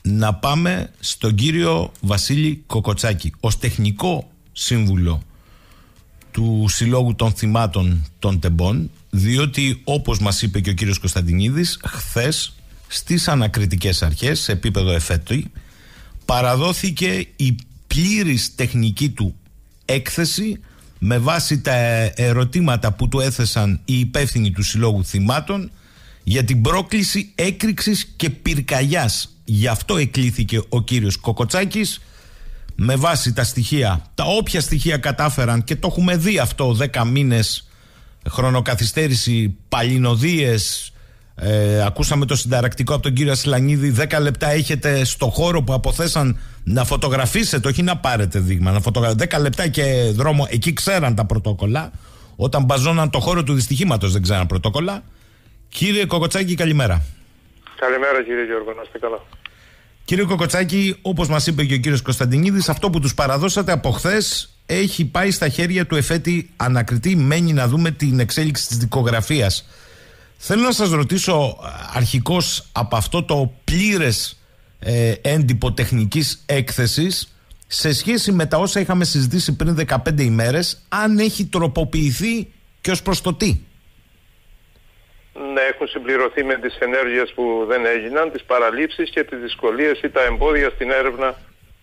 να πάμε στον κύριο Βασίλη Κοκοτσάκη ως τεχνικό σύμβουλο του Συλλόγου των Θυμάτων των Τεμπών, διότι όπως μας είπε και ο κύριος Κωνσταντινίδης, χθες στις ανακριτικές αρχές σε επίπεδο εφέτη παραδόθηκε η πλήρης τεχνική του έκθεση με βάση τα ερωτήματα που του έθεσαν οι υπεύθυνοι του Συλλόγου Θυμάτων για την πρόκληση έκρηξης και πυρκαγιάς. Γι' αυτό εκλήθηκε ο κύριος Κοκοτσάκης με βάση τα στοιχεία, τα όποια στοιχεία κατάφεραν, και το έχουμε δει αυτό, 10 μήνες χρονοκαθυστέρηση, παλινοδίες. Ακούσαμε το συνταρακτικό από τον κύριο Ασλανίδη, 10 λεπτά έχετε στο χώρο που αποθέσαν να φωτογραφίσετε, όχι να πάρετε δείγμα, να 10 λεπτά και δρόμο. Εκεί ξέραν τα πρωτόκολλα. Όταν μπαζώναν το χώρο του δυστυχήματος δεν ξέραν πρωτόκολλα. Κύριε Κοκοτσάκη, καλημέρα. Καλημέρα κύριε Γιώργο, να είστε καλά. Κύριε Κοκοτσάκη, όπως μας είπε και ο κύριος Κωνσταντινίδης, αυτό που τους παραδώσατε από χθες έχει πάει στα χέρια του εφέτη ανακριτή. Μένει να δούμε την εξέλιξη της δικογραφίας. Θέλω να σας ρωτήσω αρχικώς από αυτό το πλήρες έντυπο τεχνικής έκθεσης, σε σχέση με τα όσα είχαμε συζητήσει πριν 15 ημέρες, αν έχει τροποποιηθεί και ως προς το τι. Ναι, έχουν συμπληρωθεί με τις ενέργειες που δεν έγιναν, τις παραλήψεις και τις δυσκολίες ή τα εμπόδια στην έρευνα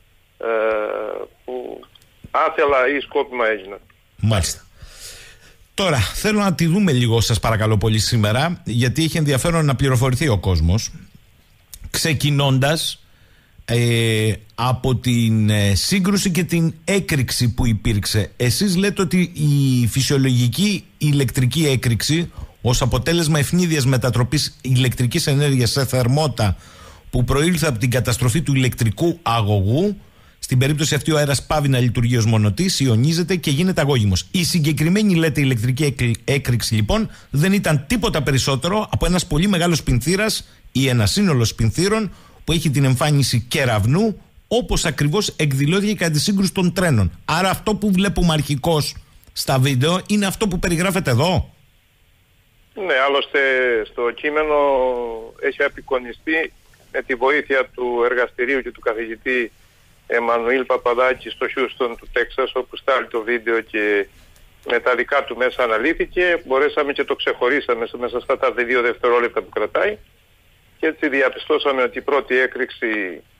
που άθελα ή σκόπιμα έγιναν. Μάλιστα. Τώρα, θέλω να τη δούμε λίγο, σας παρακαλώ πολύ, σήμερα, γιατί έχει ενδιαφέρον να πληροφορηθεί ο κόσμος. Ξεκινώντας από την σύγκρουση και την έκρηξη που υπήρξε. Εσείς λέτε ότι η φυσιολογική ηλεκτρική έκρηξη, ως αποτέλεσμα ευνίδιας μετατροπής ηλεκτρικής ενέργειας σε θερμότητα που προήλθε από την καταστροφή του ηλεκτρικού αγωγού, στην περίπτωση αυτή ο αέρας πάβει να λειτουργεί ως μονοτής, ιονίζεται και γίνεται αγώγιμος. Η συγκεκριμένη, λέτε, ηλεκτρική έκρηξη λοιπόν δεν ήταν τίποτα περισσότερο από ένας πολύ μεγάλος πινθύρας ή ένα σύνολο πινθύρων που έχει την εμφάνιση κεραυνού, όπως ακριβώς εκδηλώθηκε κατά τη σύγκρουση των τρένων. Άρα αυτό που βλέπουμε αρχικώς στα βίντεο είναι αυτό που περιγράφεται εδώ. Ναι, άλλωστε στο κείμενο έχει απεικονιστεί με τη βοήθεια του εργαστηρίου και του καθηγητή Εμμανουήλ Παπαδάκη στο Χιούστον του Τέξας, όπου στάλει το βίντεο και με τα δικά του μέσα αναλύθηκε. Μπορέσαμε και το ξεχωρίσαμε μέσα στα 2 δευτερόλεπτα που κρατάει και έτσι διαπιστώσαμε ότι η πρώτη έκρηξη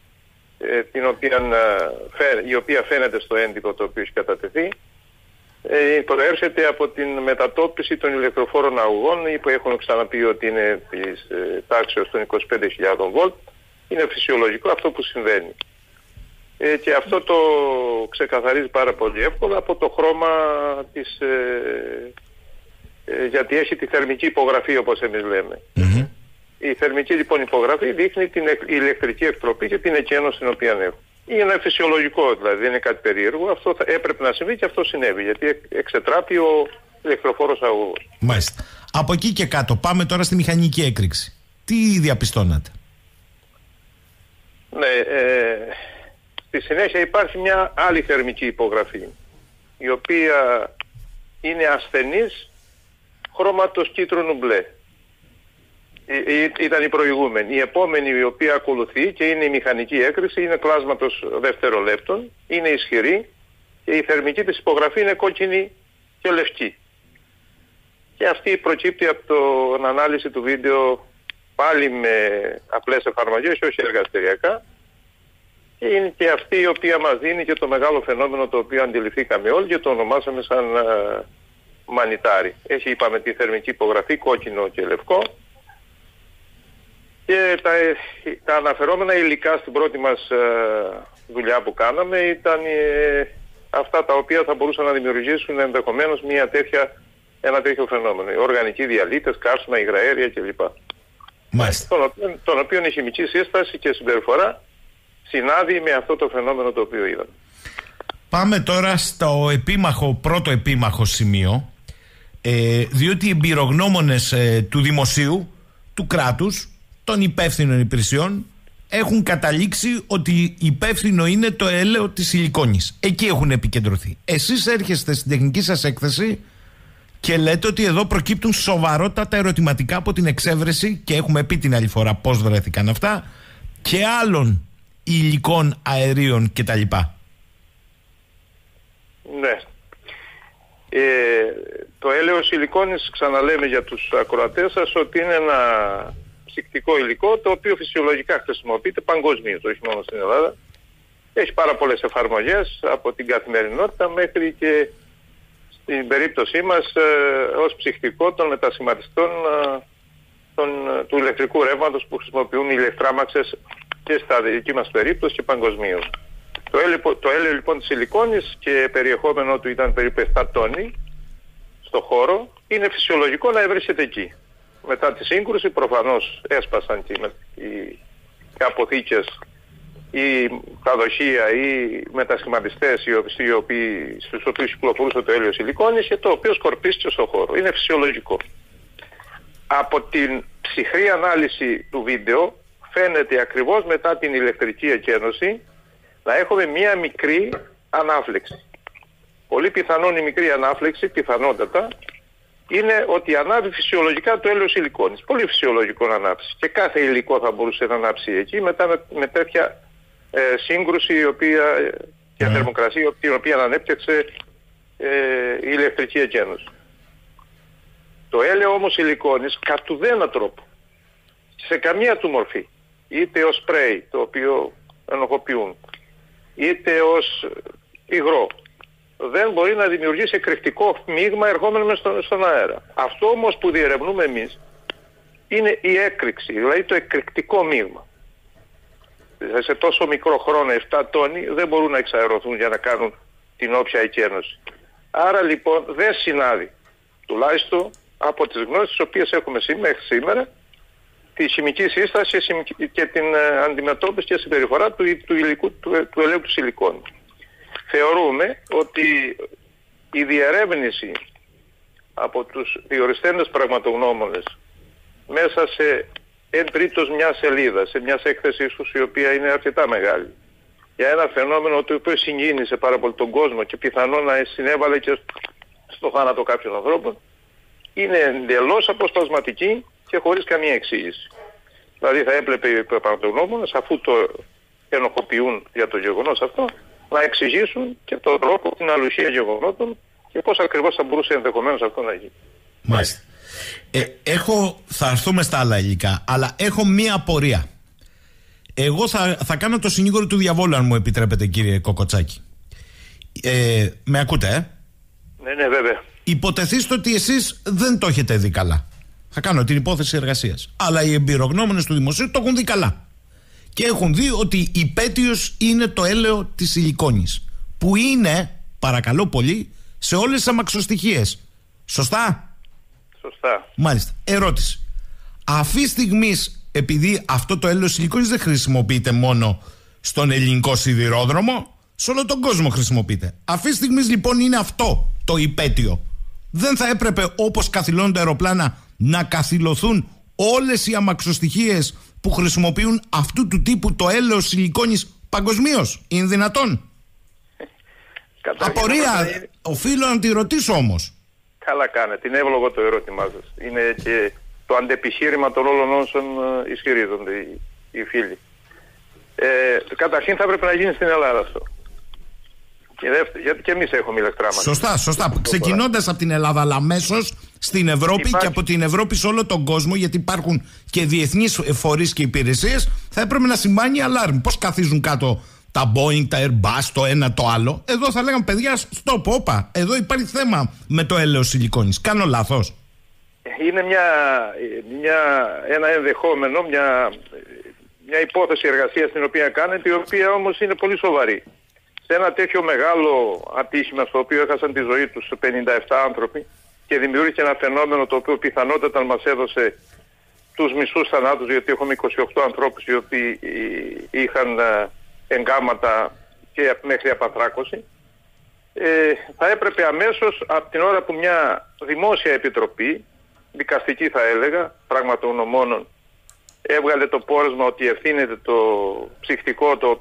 η οποία φαίνεται στο έντυπο το οποίο έχει κατατεθεί προέρχεται από την μετατόπιση των ηλεκτροφόρων αγωγών που έχουν ξαναπεί ότι είναι της τάξεως των 25.000 βολτ. Είναι φυσιολογικό αυτό που συμβαίνει. Και αυτό το ξεκαθαρίζει πάρα πολύ εύκολα από το χρώμα της, γιατί έχει τη θερμική υπογραφή όπως εμείς λέμε. Mm-hmm. Η θερμική λοιπόν υπογραφή δείχνει την ηλεκτρική εκτροπή και την εκένωση την οποία έχουν. Είναι φυσιολογικό, δηλαδή δεν είναι κάτι περίεργο. Αυτό έπρεπε να συμβεί και αυτό συνέβη, γιατί εξετράπη ο ηλεκτροφόρος αγωγός. Μάλιστα. Από εκεί και κάτω πάμε τώρα στη μηχανική έκρηξη. Τι διαπιστώνατε? Ναι, στη συνέχεια υπάρχει μια άλλη θερμική υπογραφή, η οποία είναι ασθενής χρώματος κίτρινου μπλε. Ήταν η προηγούμενη. Η επόμενη, η οποία ακολουθεί και είναι η μηχανική έκρηξη, είναι κλάσματος δευτερολέπτων, είναι ισχυρή και η θερμική της υπογραφή είναι κόκκινη και λευκή. Και αυτή προκύπτει από την ανάλυση του βίντεο πάλι με απλές εφαρμογές και όχι εργαστηριακά. Και είναι και αυτή η οποία μας δίνει και το μεγάλο φαινόμενο το οποίο αντιληφθήκαμε όλοι και το ονομάσαμε σαν μανιτάρι. Έχει, είπαμε, τη θερμική υπογραφή κόκκινο και λευκό. Και τα αναφερόμενα υλικά στην πρώτη μας δουλειά που κάναμε ήταν αυτά τα οποία θα μπορούσαν να δημιουργήσουν ενδεχομένως ένα τέτοιο φαινόμενο. Οι οργανικοί διαλύτες, καύσιμα, υγραέρια κλπ. Τον οποίο η χημική σύσταση και συμπεριφορά συνάδει με αυτό το φαινόμενο το οποίο είδαμε. Πάμε τώρα στο πρώτο επίμαχο σημείο, διότι οι εμπειρογνώμονες του δημοσίου, του κράτους, των υπεύθυνων υπηρεσιών έχουν καταλήξει ότι υπεύθυνο είναι το έλαιο της σιλικόνης. Εκεί έχουν επικεντρωθεί. Εσείς έρχεστε στην τεχνική σας έκθεση και λέτε ότι εδώ προκύπτουν σοβαρότατα ερωτηματικά από την εξέβρεση, και έχουμε πει την άλλη φορά πώς βρέθηκαν αυτά, και άλλων υλικών, αερίων κτλ. Ναι. Το έλαιος υλικόνης, ξαναλέμε για τους ακροατές σας, ότι είναι ένα ψυκτικό υλικό το οποίο φυσιολογικά χρησιμοποιείται παγκοσμίως, όχι μόνο στην Ελλάδα. Έχει πάρα πολλές εφαρμογές από την καθημερινότητα μέχρι και στην περίπτωσή μας ως ψυκτικό των μετασχηματιστών του ηλεκτρικού ρεύματος που χρησιμοποιούν οι ηλεκτράμαξες και στα δική μας περίπτωση και παγκοσμίως. Το έλαιο λοιπόν της υλικόνης και περιεχόμενο του ήταν περίπου 7 τόνοι στο χώρο, είναι φυσιολογικό να βρίσκεται εκεί. Μετά τη σύγκρουση προφανώς έσπασαν και οι αποθήκες ή τα δοχεία ή μετασχηματιστές στους οποίους κυκλοφορούσε το έλαιο υλικόνης και το οποίο σκορπίστηκε στο χώρο. Είναι φυσιολογικό. Από την ψυχρή ανάλυση του βίντεο φαίνεται ακριβώς μετά την ηλεκτρική εκένωση να έχουμε μία μικρή ανάφλεξη. Πολύ πιθανόν η μικρή ανάφλεξη, πιθανότατα, είναι ότι ανάβει φυσιολογικά το έλαιος υλικόνης. Πολύ φυσιολογικό να ανάψει. Και κάθε υλικό θα μπορούσε να ανάψει εκεί μετά με τέτοια σύγκρουση και θερμοκρασία την οποία ανέπτυξε η ηλεκτρική εκένωση. Το έλαιο όμως υλικόνης κατ' ουδένα τρόπο, σε καμία του μορφή, είτε ως σπρέι το οποίο ενοχοποιούν, είτε ως υγρό, δεν μπορεί να δημιουργήσει εκρηκτικό μείγμα ερχόμενο στον αέρα. Αυτό όμως που διερευνούμε εμείς είναι η έκρηξη, δηλαδή το εκρηκτικό μείγμα. Σε τόσο μικρό χρόνο, 7 τόνοι, δεν μπορούν να εξαερωθούν για να κάνουν την όποια εκένωση. Άρα λοιπόν δεν συνάδει, τουλάχιστον από τις γνώσεις τις οποίες έχουμε μέχρι σήμερα, τη χημική σύσταση και την αντιμετώπιση και συμπεριφορά του ελαίου του υλικόνου. Θεωρούμε ότι η διερεύνηση από τους διοριστέντες πραγματογνώμονες μέσα σε 1/3 μια σελίδα, σε μια έκθεση ίσως η οποία είναι αρκετά μεγάλη, για ένα φαινόμενο το οποίο συγκίνησε πάρα πολύ τον κόσμο και πιθανόν να συνέβαλε και στο θάνατο κάποιων ανθρώπων, είναι εντελώς αποσπασματική και χωρίς καμία εξήγηση. Δηλαδή θα έπρεπε οι πραγματογνώμονες, αφού το ενοχοποιούν για το γεγονός αυτό, να εξηγήσουν και τον τρόπο, την αλουσία γεγονότων και πώς ακριβώς θα μπορούσε ενδεχομένως αυτό να γίνει. Μάλιστα. Θα έρθουμε στα άλλα υλικά, αλλά έχω μία απορία. Εγώ θα κάνω το συνήγορο του διαβόλου, αν μου επιτρέπετε, κύριε Κοκοτσάκη. Με ακούτε, Ναι, βέβαια. Υποτεθείστε ότι εσείς δεν το έχετε δει καλά. Θα κάνω την υπόθεση εργασίας. Αλλά οι εμπειρογνώμονες του δημοσίου το έχουν δει καλά. Και έχουν δει ότι υπέτειος είναι το έλαιο της υλικόνης. Που είναι, παρακαλώ πολύ, σε όλες τις αμαξοστοιχίες. Σωστά? Σωστά. Μάλιστα. Ερώτηση. Αυτή τη στιγμή, επειδή αυτό το έλαιο υλικόνης δεν χρησιμοποιείται μόνο στον ελληνικό σιδηρόδρομο, σε όλο τον κόσμο χρησιμοποιείται. Αυτή τη στιγμή λοιπόν είναι αυτό το υπέτειο. Δεν θα έπρεπε, όπως καθυλώνουν τα αεροπλάνα, να καθυλωθούν όλες οι αμαξοστοιχίες που χρησιμοποιούν αυτού του τύπου το έλαιος υλικόνης παγκοσμίως? Είναι δυνατόν? Απορία, οφείλω να τη ρωτήσω όμως. Καλά κάνετε, είναι εύλογο το ερώτημά σας. Είναι και το αντεπιχείρημα των όλων όσων ισχυρίζονται οι φίλοι. Καταρχήν θα πρέπει να γίνει στην Ελλάδα αυτό. Γιατί και εμείς έχουμε ηλεκτράματα. Σωστά. Ξεκινώντας από την Ελλάδα, αλλά αμέσως στην Ευρώπη και από την Ευρώπη σε όλο τον κόσμο, γιατί υπάρχουν και διεθνείς φορείς και υπηρεσίες, θα έπρεπε να σημάνει αλάρμ. Πώς καθίζουν κάτω τα Boeing, τα Airbus, το ένα το άλλο? Εδώ θα λέγαμε, παιδιά, stop, όπα. Εδώ υπάρχει θέμα με το έλαιος υλικόνης. Κάνω λάθος? Είναι ένα ενδεχόμενο, μια υπόθεση εργασίας την οποία κάνετε, η οποία όμως είναι πολύ σοβαρή. Σε ένα τέτοιο μεγάλο ατύχημα στο οποίο έχασαν τη ζωή τους 57 άνθρωποι και δημιούργησε ένα φαινόμενο το οποίο πιθανότατα μας έδωσε τους μισούς θανάτους, γιατί έχουμε 28 ανθρώπους οι οποίοι είχαν εγκάματα και μέχρι απανθράκωση, θα έπρεπε αμέσως από την ώρα που μια δημόσια επιτροπή, δικαστική θα έλεγα, πραγματογνωμόνων, έβγαλε το πόρισμα ότι ευθύνεται το ψυχτικό το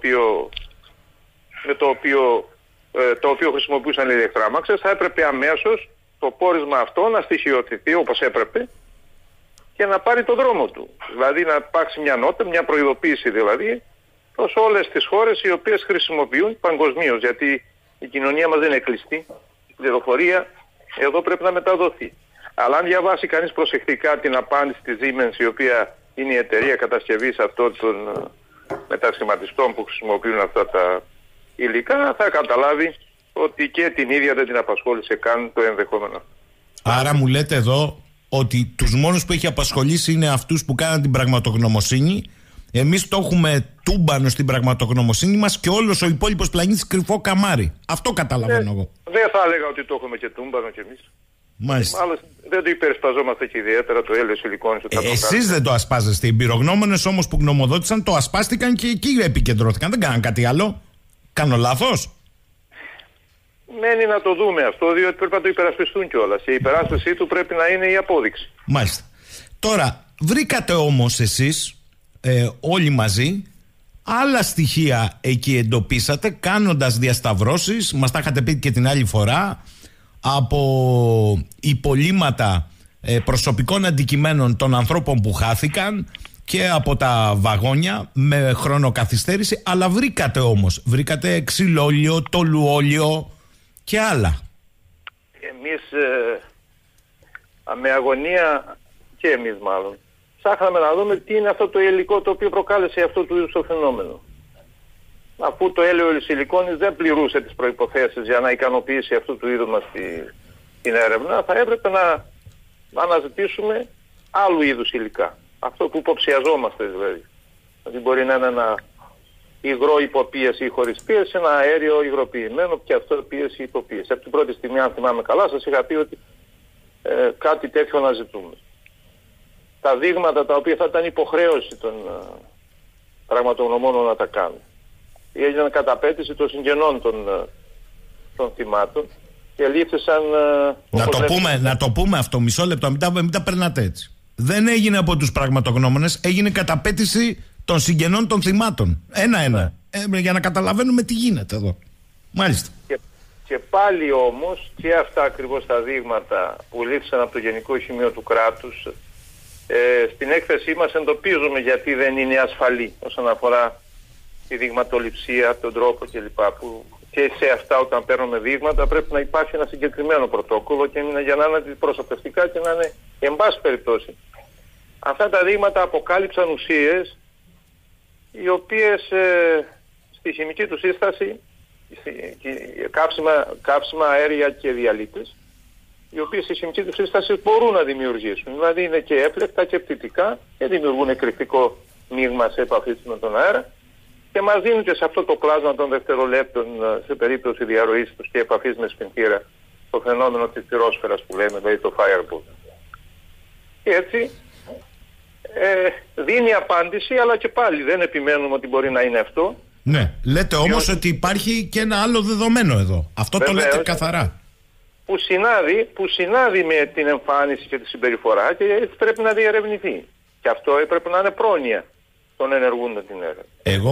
οποίο χρησιμοποιούσαν οι ηλεκτράμαξες, θα έπρεπε αμέσως το πόρισμα αυτό να στοιχειοθετηθεί όπως έπρεπε και να πάρει το δρόμο του. Δηλαδή να υπάρξει μια νότα, μια προειδοποίηση δηλαδή, προς όλες τις χώρες οι οποίες χρησιμοποιούν παγκοσμίως, γιατί η κοινωνία μας δεν είναι κλειστή. Η πληροφορία εδώ πρέπει να μεταδοθεί. Αλλά αν διαβάσει κανείς προσεκτικά την απάντηση της Siemens, η οποία είναι η εταιρεία κατασκευής αυτών των μετασχηματιστών που χρησιμοποιούν αυτά τα υλικά, θα καταλάβει ότι και την ίδια δεν την απασχόλησε καν το ενδεχόμενο. Άρα μου λέτε εδώ ότι τους μόνους που έχει απασχολήσει είναι αυτούς που κάναν την πραγματογνωμοσύνη. Εμείς το έχουμε τούμπανο στην πραγματογνωμοσύνη μας και όλος ο υπόλοιπος πλανήτης κρυφό καμάρι. Αυτό καταλαβαίνω εγώ. Δεν θα έλεγα ότι το έχουμε και τούμπανο κι εμείς. Μάλιστα. Μάλλον δεν το υπερασπαζόμαστε και ιδιαίτερα το έλαιο σιλικόνης. Εσείς δεν το ασπάζεστε. Οι εμπειρογνώμονες όμως που γνωμοδότησαν το ασπάστηκαν και εκεί επικεντρώθηκαν. Δεν κάναν κάτι άλλο. Κάνω λάθος? Μένει να το δούμε αυτό, διότι πρέπει να το υπερασπιστούν κιόλας. Και η υπεράσπιση του πρέπει να είναι η απόδειξη. Μάλιστα. Τώρα, βρήκατε όμως εσείς, όλοι μαζί, άλλα στοιχεία εκεί εντοπίσατε, κάνοντας διασταυρώσεις, μας τα είχατε πει και την άλλη φορά, από υπολείμματα προσωπικών αντικειμένων των ανθρώπων που χάθηκαν και από τα βαγόνια με χρονοκαθυστέρηση, αλλά βρήκατε ξυλόλιο, τολουόλιο και άλλα. Εμείς με αγωνία, και εμείς μάλλον, ψάχναμε να δούμε τι είναι αυτό το υλικό το οποίο προκάλεσε αυτό του είδους το φαινόμενο. Αφού το έλαιο σιλικόνης δεν πληρούσε τις προϋποθέσεις για να ικανοποιήσει αυτού του είδους μας την έρευνα, θα έπρεπε να αναζητήσουμε άλλου είδους υλικά. Αυτό που υποψιαζόμαστε δηλαδή. Δηλαδή μπορεί να είναι ένα υγρό υποπίεση ή χωρίς πίεση, ένα αέριο υγροποιημένο και αυτό πίεση ή υποπίεση. Από την πρώτη στιγμή, αν θυμάμαι καλά, σας είχα πει ότι κάτι τέτοιο να ζητούμε. Τα δείγματα τα οποία θα ήταν υποχρέωση των πραγματογνωμόνων να τα κάνουν. Έγιναν καταπέτηση των συγγενών των θυμάτων και λήφθησαν... Να το πούμε αυτό, μισό λεπτό, μην τα περνάτε έτσι. Δεν έγινε από τους πραγματογνώμονες, έγινε καταπέτηση των συγγενών των θυμάτων. Ένα-ένα. Για να καταλαβαίνουμε τι γίνεται εδώ. Μάλιστα. Και πάλι όμως και αυτά ακριβώς τα δείγματα που λήφθησαν από το Γενικό Ηχημείο του Κράτους, στην έκθεσή μας εντοπίζουμε γιατί δεν είναι ασφαλή όσον αφορά τη δειγματοληψία, τον τρόπο κλπ. Που και σε αυτά όταν παίρνουμε δείγματα πρέπει να υπάρχει ένα συγκεκριμένο πρωτόκολλο και για να είναι αντιπροσωπευτικά και να είναι εν πάση περιπτώσει. Αυτά τα δείγματα αποκάλυψαν ουσίες οι οποίες στη χημική του σύσταση, καύσιμα, αέρια και διαλύτες, οι οποίες στη χημική του σύσταση μπορούν να δημιουργήσουν. Δηλαδή είναι και έπλεκτα και πτυτικά και δημιουργούν εκρηκτικό μείγμα σε επαφή με τον αέρα και μας δίνουν και σε αυτό το πλάσμα των δευτερολέπτων σε περίπτωση διαρροής τους και επαφής με σφινχτήρα το φαινόμενο της πυρόσφαιρας που λέμε, δηλαδή το fireball. Και έτσι δίνει απάντηση, αλλά και πάλι δεν επιμένουμε ότι μπορεί να είναι αυτό. Ναι, λέτε όμως ότι υπάρχει και ένα άλλο δεδομένο εδώ. Αυτό βεβαίως, το λέτε καθαρά. Που συνάδει με την εμφάνιση και τη συμπεριφορά και έτσι πρέπει να διερευνηθεί. Και αυτό πρέπει να είναι πρόνοια των ενεργούντων την έρευνα. Εγώ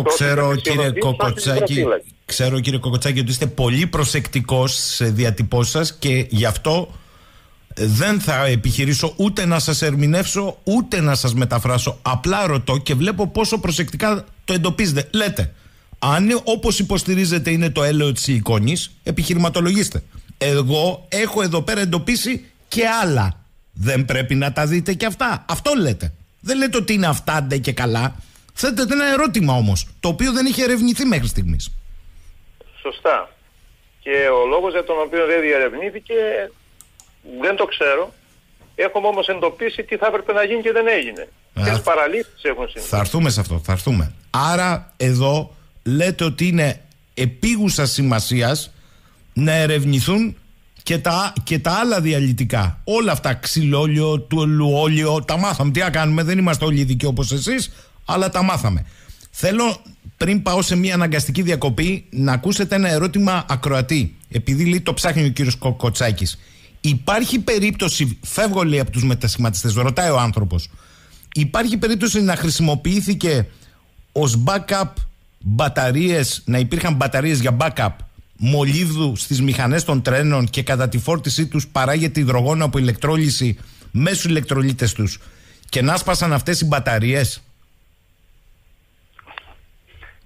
ξέρω κύριε Κοκοτσάκη ότι είστε πολύ προσεκτικός σε διατυπώσεις σας και γι' αυτό δεν θα επιχειρήσω ούτε να σας ερμηνεύσω ούτε να σας μεταφράσω. Απλά ρωτώ και βλέπω πόσο προσεκτικά το εντοπίζετε. Λέτε, αν όπως υποστηρίζετε είναι το έλαιο της σιλικόνης, επιχειρηματολογήστε. Εγώ έχω εδώ πέρα εντοπίσει και άλλα. Δεν πρέπει να τα δείτε και αυτά. Αυτό λέτε. Δεν λέτε ότι είναι αυτά ντε και καλά. Θέτετε ένα ερώτημα όμως, το οποίο δεν είχε ερευνηθεί μέχρι στιγμής. Σωστά. Και ο λόγος για τον οποίο δεν διερευνήθηκε δεν το ξέρω. Έχουμε όμως εντοπίσει τι θα έπρεπε να γίνει και δεν έγινε. Ποιες παραλήψεις έχουν συμβεί. Θα έρθουμε σε αυτό, θα έρθουμε. Άρα εδώ λέτε ότι είναι επίγουσας σημασίας να ερευνηθούν και τα άλλα διαλυτικά. Όλα αυτά, ξυλόλιο, τολουόλιο, τα μάθαμε. Τι να κάνουμε, δεν είμαστε όλοι ειδικοί όπως εσείς, αλλά τα μάθαμε. Θέλω, πριν πάω σε μια αναγκαστική διακοπή, να ακούσετε ένα ερώτημα ακροατή. Επειδή λέει το ψάχνει ο κύριος Κοκοτσάκης. Υπάρχει περίπτωση, φεύγω λέει από τους μετασχηματιστές, ρωτάει ο άνθρωπος, υπάρχει περίπτωση να χρησιμοποιήθηκε ως backup μπαταρίες, να υπήρχαν μπαταρίες για backup μολύβδου στις μηχανές των τρένων και κατά τη φόρτισή τους παράγεται υδρογόνο από ηλεκτρόλυση μέσω ηλεκτρολίτες τους και να σπάσαν αυτές οι μπαταρίες?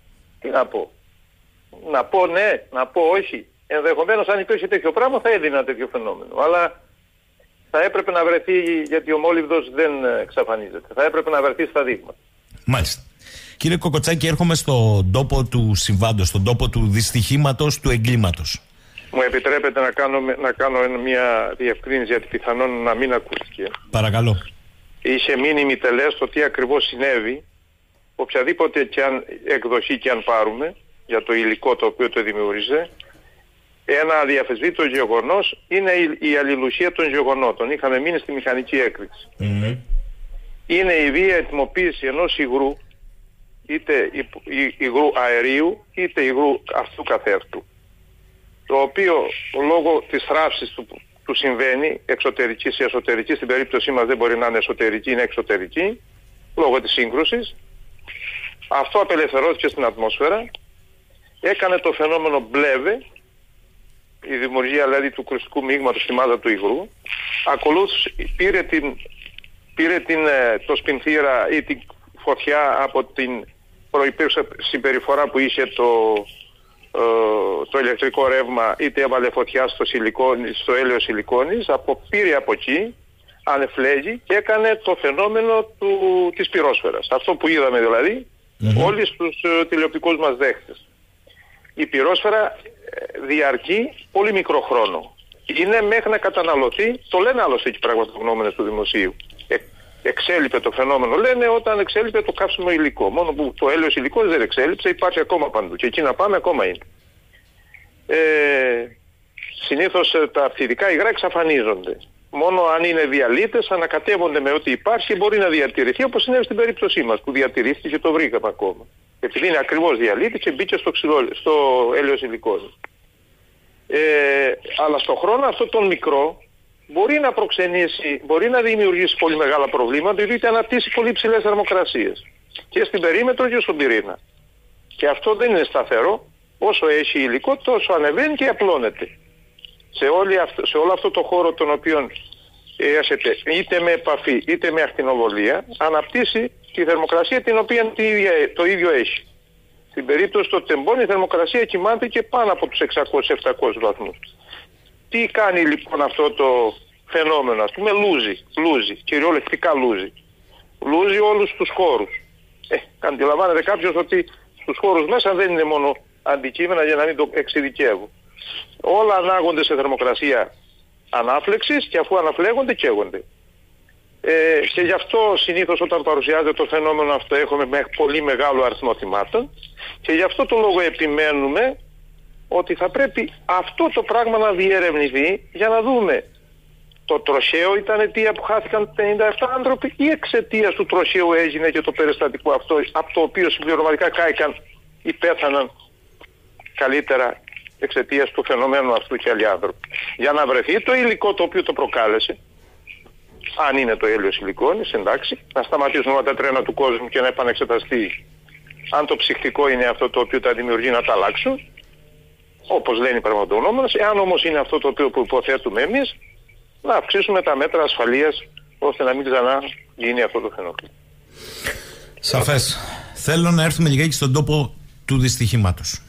να πω. Να πω ναι, να πω όχι. Ενδεχομένως αν υπήρχε τέτοιο πράγμα θα έδινα τέτοιο φαινόμενο. Αλλά θα έπρεπε να βρεθεί, γιατί ο μόλιβδος δεν εξαφανίζεται. Θα έπρεπε να βρεθεί στα δείγματα. Μάλιστα. Κύριε Κοκοτσάκη, έρχομαι στον τόπο του συμβάντος, στον τόπο του δυστυχήματος, του εγκλήματος. Μου επιτρέπετε να κάνω μια διευκρίνηση, γιατί πιθανόν να μην ακούστηκε. Παρακαλώ. Είχε μείνει τελές το τι ακριβώς συνέβη, οποιαδήποτε και αν εκδοχή και αν πάρουμε, για το υλικό το οποίο το δημιούργησε. Ένα αδιαφεσβήτητο γεγονός είναι η αλληλουσία των γεγονότων. Είχαμε μείνει στη μηχανική έκρηξη. Είναι η βία ετοιμοποίηση ενός υγρού, είτε υγρού αερίου είτε υγρού αυτού καθεαυτού, το οποίο λόγω της θράψης του συμβαίνει, εξωτερικής ή εσωτερικής, στην περίπτωσή μας δεν μπορεί να είναι εσωτερική, είναι εξωτερική, λόγω της σύγκρουσης. Αυτό απελευθερώθηκε στην ατμόσφαιρα, έκανε το φαινόμενο μπλέβε, η δημιουργία δηλαδή του κρουστικού μείγματος στη μάζα του υγρού. Ακολούθησε, πήρε το σπινθήρα ή την φωτιά από την προϋπήρξε συμπεριφορά που είχε το ηλεκτρικό ρεύμα, είτε έβαλε φωτιά στο έλαιο σιλικόνης, πήρε από εκεί, ανεφλέγει και έκανε το φαινόμενο της πυρόσφαιρας. Αυτό που είδαμε δηλαδή όλοι στους τηλεοπτικούς μας δέχτες. Η πυρόσφαιρα διαρκεί πολύ μικρό χρόνο. Είναι μέχρι να καταναλωθεί, το λένε άλλωστε εκεί πραγματογνώμενες του δημοσίου. Εξέλιπε το φαινόμενο, λένε, όταν εξέλιπε το καύσιμο υλικό. Μόνο που το έλαιος υλικό δεν εξέλιψε, υπάρχει ακόμα παντού. Και εκεί να πάμε ακόμα είναι. Συνήθως τα φθηρικά υγρά εξαφανίζονται. Μόνο αν είναι διαλύτες, ανακατεύονται με ό,τι υπάρχει και μπορεί να διατηρηθεί, όπως συνέβη στην περίπτωσή μας, που διατηρήθηκε και το βρήκαμε ακόμα. Επειδή είναι ακριβώς διαλύτη και μπήκε στο έλαιος υλικό. Αλλά στον χρόνο αυτό τον μικρό μπορεί να προξενήσει, μπορεί να δημιουργήσει πολύ μεγάλα προβλήματα, διότι αναπτύσσει πολύ ψηλές θερμοκρασίες. Και στην περίμετρο και στον πυρήνα. Και αυτό δεν είναι σταθερό. Όσο έχει υλικό, τόσο ανεβαίνει και απλώνεται. Σε όλο αυτό το χώρο τον οποίο έρχεται είτε με επαφή είτε με ακτινοβολία, αναπτύσσει τη θερμοκρασία την οποία το ίδιο έχει. Στην περίπτωση του τεμπών η θερμοκρασία κοιμάται και πάνω από τους 600-700 βαθμούς. Τι κάνει λοιπόν αυτό το φαινόμενο? Ας πούμε λούζει, κυριολεκτικά λούζει. Λούζει όλους τους χώρους. Αντιλαμβάνεται κάποιος ότι στους χώρους μέσα δεν είναι μόνο αντικείμενα, για να μην το εξειδικεύω. Όλα ανάγονται σε θερμοκρασία ανάφλεξης και αφού αναφλέγονται καίγονται. Και γι' αυτό συνήθως όταν παρουσιάζεται το φαινόμενο αυτό έχουμε πολύ μεγάλο αριθμό θυμάτων και γι' αυτό το λόγο επιμένουμε ότι θα πρέπει αυτό το πράγμα να διερευνηθεί για να δούμε το τροχαίο ήταν αιτία που χάθηκαν 57 άνθρωποι ή εξαιτίας του τροχαίου έγινε και το περιστατικό αυτό, από το οποίο συμπληρωματικά κάηκαν ή πέθαναν καλύτερα εξαιτίας του φαινομένου αυτού και άλλοι άνθρωποι. Για να βρεθεί το υλικό το οποίο το προκάλεσε, αν είναι το έλαιος σιλικόνης, εντάξει, να σταματήσουν όλα τα τρένα του κόσμου και να επανεξεταστεί αν το ψυχτικό είναι αυτό το οποίο τα δημιουργεί, να τα αλλάξουν, όπως λένε οι πραγματογνώμονες. Εάν όμως είναι αυτό το οποίο που υποθέτουμε εμείς, να αυξήσουμε τα μέτρα ασφαλείας ώστε να μην ξανά γίνει αυτό το φαινόμενο. Σαφές. Θέλω να έρθουμε λιγάκι στον τόπο του δυστυχήματος.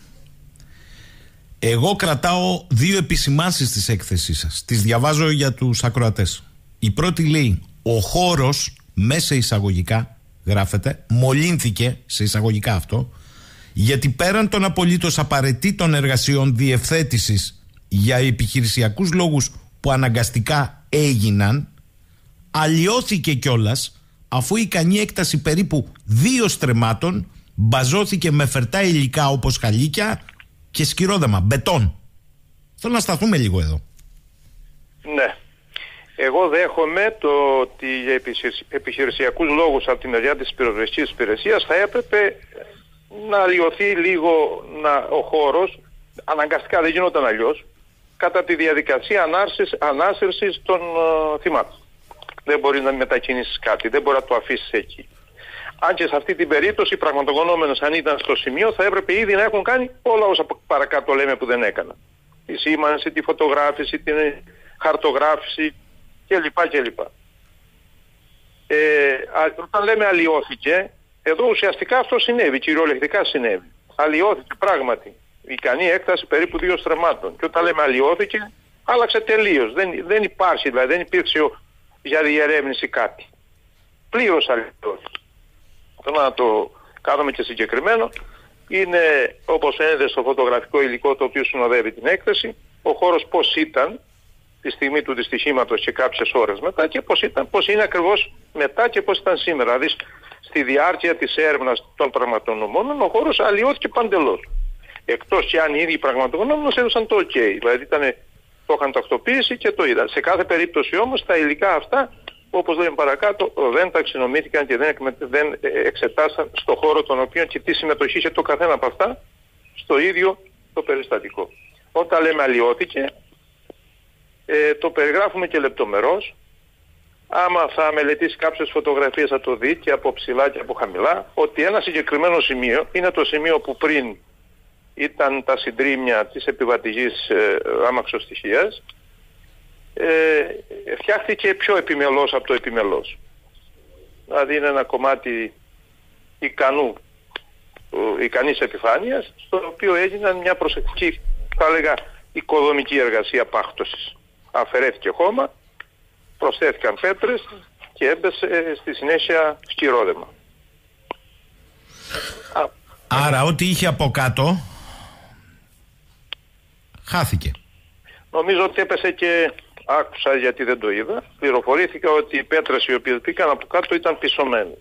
Εγώ κρατάω 2 επισημάνσεις της έκθεσής σας. Τις διαβάζω για τους ακροατές. Η πρώτη λέει: ο χώρος, μέσα εισαγωγικά γράφεται, μολύνθηκε, σε εισαγωγικά αυτό, γιατί πέραν των απολύτως απαραίτητων εργασιών διευθέτησης για επιχειρησιακούς λόγους που αναγκαστικά έγιναν, αλλοιώθηκε κιόλας, αφού η ικανή έκταση περίπου 2 στρεμμάτων μπαζώθηκε με φερτά υλικά όπως χαλίκια και σκυρόδεμα, μπετόν. Θέλω να σταθούμε λίγο εδώ. Ναι. Εγώ δέχομαι το ότι για επιχειρησιακούς λόγους από τη μεριά της πυροσβεστικής υπηρεσίας θα έπρεπε να αλλοιωθεί λίγο ο χώρος, αναγκαστικά δεν γινόταν αλλιώς, κατά τη διαδικασία ανάσυρσης των θυμάτων. Δεν μπορεί να μετακινήσεις κάτι, δεν μπορεί να το αφήσεις εκεί. Αν και σε αυτή την περίπτωση οι πραγματογνώμενες, αν ήταν στο σημείο, θα έπρεπε ήδη να έχουν κάνει όλα όσα παρακάτω λέμε που δεν έκαναν. Τη σήμανση, τη φωτογράφηση, την χαρτογράφηση κλπ. Όταν λέμε αλλοιώθηκε, εδώ ουσιαστικά αυτό συνέβη, κυριολεκτικά συνέβη. αλλοιώθηκε πράγματι. Ικανή έκταση περίπου 2 στρεμμάτων. Και όταν λέμε αλλοιώθηκε, άλλαξε τελείως. Δεν υπάρχει, δηλαδή δεν υπήρξε για διερεύνηση κάτι. Πλήρως αλλοιώθηκε. Θέλω να το κάνουμε και συγκεκριμένο. Είναι, όπως φαίνεται στο φωτογραφικό υλικό το οποίο συνοδεύει την έκθεση, ο χώρος πώς ήταν τη στιγμή του δυστυχήματος και κάποιες ώρες μετά και πώς είναι ακριβώς μετά και πώς ήταν σήμερα. Δηλαδή στη διάρκεια της έρευνας των πραγματογνωμόνων ο χώρος αλλοιώθηκε παντελώς. Εκτός και αν οι ίδιοι πραγματογνώμονες έδωσαν το OK. Δηλαδή το είχαν τακτοποίηση και το είδαν. Σε κάθε περίπτωση όμως τα υλικά αυτά, όπως λέμε παρακάτω, δεν ταξινομήθηκαν και δεν εξετάσαν στο χώρο τον οποίο και τι συμμετοχή είχε το καθένα από αυτά στο ίδιο το περιστατικό. Όταν λέμε αλλοιώθηκε, το περιγράφουμε και λεπτομερώς. Άμα θα μελετήσει κάποιες φωτογραφίες θα το δει και από ψηλά και από χαμηλά, ότι ένα συγκεκριμένο σημείο είναι το σημείο που πριν ήταν τα συντρίμμια της επιβατικής άμαξοστοιχίας, φτιάχτηκε πιο επιμελώς από το επιμελώς. Δηλαδή είναι ένα κομμάτι ικανής επιφάνειας, στο οποίο έγιναν μια προσεκτική, θα έλεγα, οικοδομική εργασία πάκτωσης. Αφαιρέθηκε χώμα, προσθέθηκαν πέτρες και έμπεσε στη συνέχεια σκυρόδεμα. Άρα ό,τι είχε από κάτω χάθηκε. Νομίζω ότι έπεσε και άκουσα γιατί δεν το είδα. Πληροφορήθηκα ότι οι πέτρες οι οποίες μπήκαν από κάτω ήταν πισωμένες.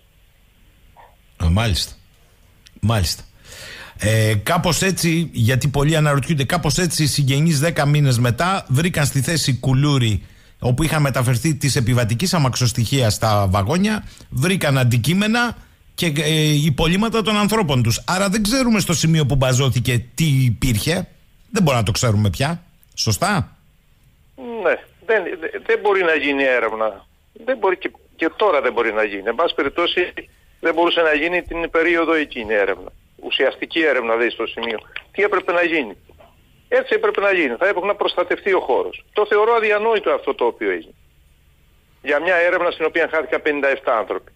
Μάλιστα. Κάπως έτσι, γιατί πολλοί αναρωτιούνται, κάπως έτσι οι συγγενείς 10 μήνες μετά βρήκαν στη θέση κουλούρι όπου είχαν μεταφερθεί της επιβατικής αμαξοστοιχείας στα βαγόνια, βρήκαν αντικείμενα και υπολείμματα των ανθρώπων τους. Άρα δεν ξέρουμε στο σημείο που μπαζώθηκε τι υπήρχε. Δεν μπορούμε να το ξέρουμε πια. Σωστά? Ναι. Δεν μπορεί να γίνει έρευνα. Δεν μπορεί και τώρα δεν μπορεί να γίνει. Εν πάση περιπτώσει δεν μπορούσε να γίνει την περίοδο εκείνη έρευνα. Ουσιαστική έρευνα δηλαδή στο σημείο. Τι έπρεπε να γίνει? Έτσι έπρεπε να γίνει. Θα έπρεπε να προστατευτεί ο χώρος. Το θεωρώ αδιανόητο αυτό το οποίο έγινε. Για μια έρευνα στην οποία χάθηκαν 57 άνθρωποι.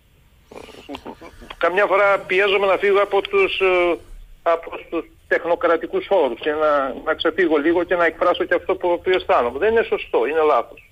Καμιά φορά πιέζομαι να φύγω από τους τεχνοκρατικούς όρους και να ξεφύγω λίγο και να εκφράσω και αυτό που αισθάνομαι. Δεν είναι σωστό, είναι λάθος.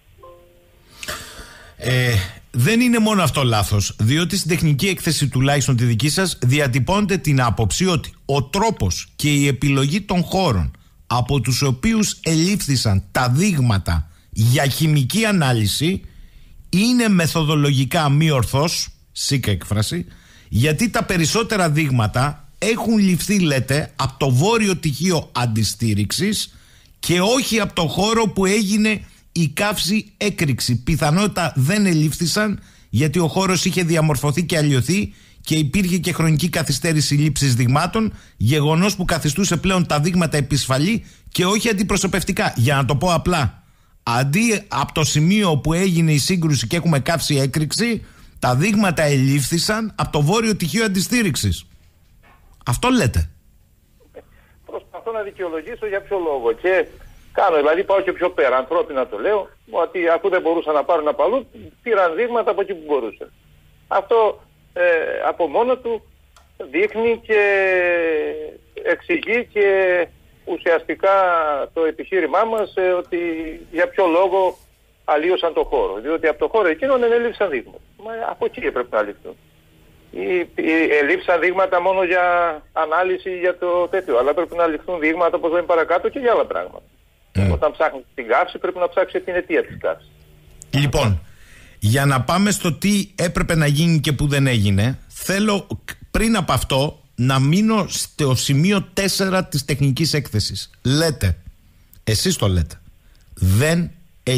Δεν είναι μόνο αυτό λάθος, διότι στην τεχνική έκθεση τουλάχιστον τη δική σας διατυπώνεται την άποψη ότι ο τρόπος και η επιλογή των χώρων από τους οποίους ελήφθησαν τα δείγματα για χημική ανάλυση είναι μεθοδολογικά μη ορθός, σίκα έκφραση, γιατί τα περισσότερα δείγματα έχουν ληφθεί, λέτε, από το βόρειο τυχείο αντιστήριξης και όχι από το χώρο που έγινε η καύση έκρηξη. Πιθανότητα δεν ελήφθησαν γιατί ο χώρος είχε διαμορφωθεί και αλλοιωθεί και υπήρχε και χρονική καθυστέρηση λήψης δειγμάτων, γεγονός που καθιστούσε πλέον τα δείγματα επισφαλή και όχι αντιπροσωπευτικά. Για να το πω απλά, αντί από το σημείο που έγινε η σύγκρουση και έχουμε καύση έκρηξη, τα δείγματα ελήφθησαν από το βόρειο τυχείο αντιστήριξης. Αυτό λέτε. Προσπαθώ να δικαιολογήσω για ποιο λόγο και δηλαδή πάω και πιο πέρα, ανθρώπινα το λέω, ότι αφού δεν μπορούσαν να πάρουν από αλλού, πήραν δείγματα από εκεί που μπορούσαν. Αυτό από μόνο του δείχνει και εξηγεί και ουσιαστικά το επιχείρημά μας ότι για ποιο λόγο αλλίωσαν το χώρο. Διότι από το χώρο εκείνον δεν έλειψαν δείγματα. Μα από εκεί έπρεπε να ληφθούν. Ελήψαν δείγματα μόνο για ανάλυση για το τέτοιο, αλλά πρέπει να ληφθούν δείγματα, όπως λέμε παρακάτω, και για άλλα πράγματα. Όταν ψάχνει την καύση πρέπει να ψάξει την αιτία της καύσης. Λοιπόν, για να πάμε στο τι έπρεπε να γίνει και που δεν έγινε, θέλω πριν από αυτό να μείνω στο σημείο 4 της τεχνικής έκθεσης. Λέτε, εσείς το λέτε, δεν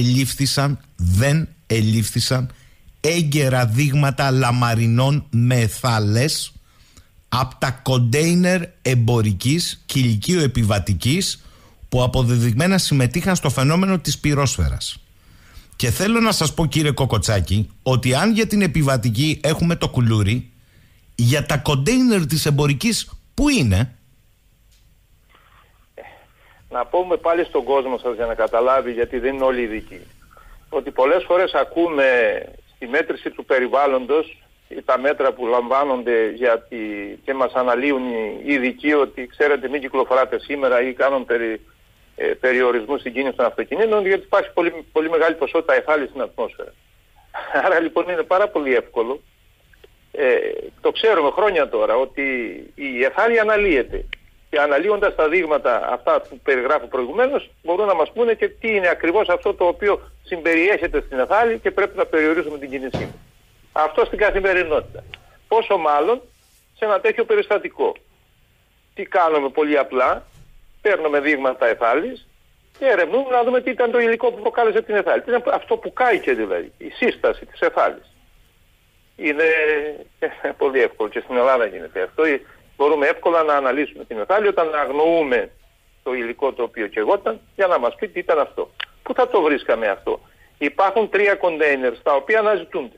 ελήφθησαν έγκαιρα δείγματα λαμαρινών μεθάλες από τα κοντέινερ εμπορικής και ηλικίου επιβατικής που αποδεδειγμένα συμμετείχαν στο φαινόμενο της πυρόσφαιρας. Και θέλω να σας πω, κύριε Κοκοτσάκη, ότι αν για την επιβατική έχουμε το κουλούρι, για τα κοντέινερ της εμπορικής πού είναι? Να πούμε πάλι στον κόσμο σας για να καταλάβει, γιατί δεν είναι όλοι ειδικοί, ότι πολλές φορές ακούμε στη μέτρηση του περιβάλλοντος τα μέτρα που λαμβάνονται και μας αναλύουν οι ειδικοί ότι ξέρετε μην κυκλοφοράτε σήμερα ή κάνουν περιορισμού στην κίνηση των αυτοκινήτων, γιατί υπάρχει πολύ, πολύ μεγάλη ποσότητα αιθάλης στην ατμόσφαιρα. Άρα λοιπόν είναι πάρα πολύ εύκολο, το ξέρουμε χρόνια τώρα, ότι η αιθάλη αναλύεται. Και αναλύοντας τα δείγματα αυτά που περιγράφω προηγουμένως, μπορούν να μας πούνε και τι είναι ακριβώς αυτό το οποίο συμπεριέχεται στην αιθάλη και πρέπει να περιορίσουμε την κίνησή μας. Αυτό στην καθημερινότητα. Πόσο μάλλον σε ένα τέτοιο περιστατικό. Τι κάνουμε πολύ απλά, παίρνουμε δείγματα αιθάλης και ερευνούμε να δούμε τι ήταν το υλικό που προκάλεσε την αιθάλη. Τι είναι αυτό που κάηκε δηλαδή, η σύσταση της αιθάλης. Είναι πολύ εύκολο και στην Ελλάδα γίνεται αυτό. Μπορούμε εύκολα να αναλύσουμε την αιθάλη όταν αγνοούμε το υλικό το οποίο καιγόταν για να μας πει τι ήταν αυτό. Πού θα το βρίσκαμε αυτό? Υπάρχουν 3 κοντέινερ τα οποία αναζητούνται.